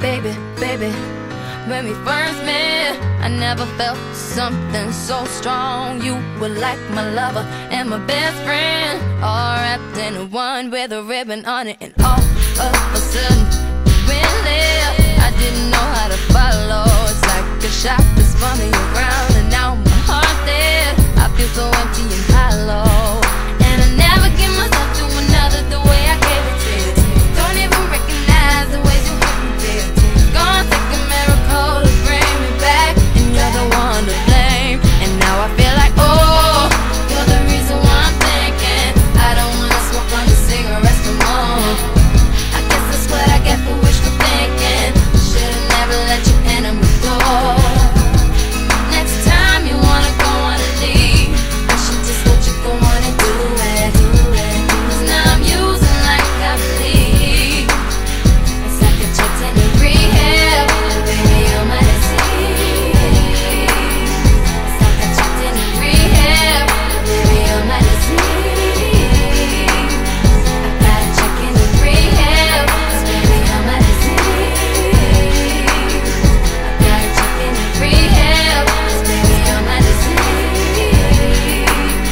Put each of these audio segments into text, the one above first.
baby, baby. When we first met, I never felt something so strong. You were like my lover and my best friend, all wrapped in one with a ribbon on it. And all of a sudden, we left. I didn't know how to follow. It's like a shot that spun me around, and now my heart's dead. I feel so empty and hollow, and I never give myself to another the way I gave it to you. Don't even recognize the ways you hurt me, dear. Gonna take a miracle to bring me back, and you're the one to blame. And now I feel like, oh, you're the reason why I'm thinking I don't wanna smoke on the cigarettes no more. I guess that's what I get for wishful thinking. Should've never let you enter my door. Next time you wanna go on a leave, I should just let you go on and do it. 'Cause now I'm using like I believe. It's like a checked in a rehab, baby, you're my disease. It's like a checked in a rehab, baby, you're my disease. I gotta check in the rehab, 'cause baby, you're my disease. I gotta check in the rehab, 'cause baby, you're my disease.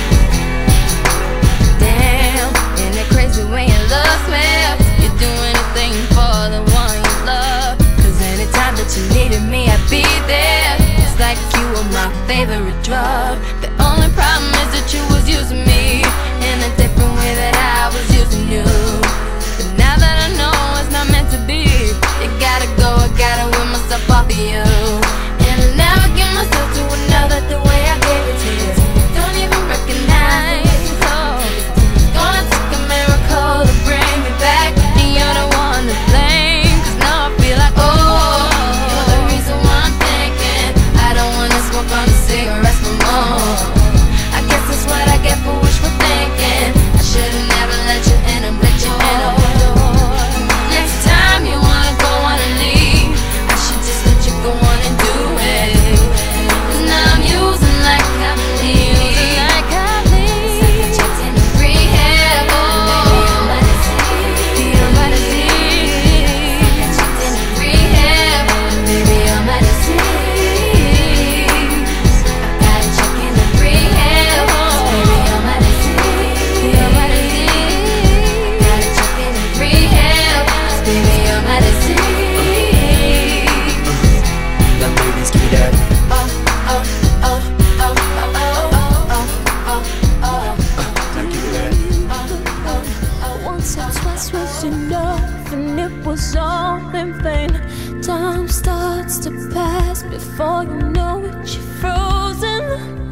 Damn, isn't it crazy when your love smells? You do anything for the one you love. 'Cause anytime that you needed me, I'd be there. It's like you were my favorite drug. The only problem is that you was using me in a different way that I was using you. But now that I know it's not meant to be, you gotta go, I gotta win myself off of you. And I'll never give myself to another the way I gave it to you. Don't even recognize, oh. Gonna take a miracle to bring me back, and you're the one to blame. 'Cause now I feel like, oh, you're the reason why I'm thinking I don't wanna smoke on the cigarettes no more. I guess that's what I get for wishful thinking. I should've never let you in and let you in my door. Next time you wanna go on and leave, I should just let you go on and do it. 'Cause now I'm using like I believe. It's like I checked in the rehab, oh, baby, you're my disease. You're my disease. I checked in the rehab, baby, you're my disease. I gotta check in the rehab, baby, you're my disease. You're my disease. Gotta check in the rehab, baby, you're my disease. Now ladies, give me that. Oh, oh, oh, oh, oh, oh, oh, oh, oh. Now give me that. Once or twice was enough, and it was all in vain. Time starts to pass before you know it, you're frozen.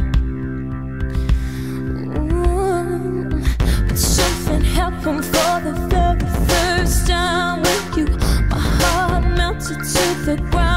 But something happened for the very first time with you. My heart melted to the ground.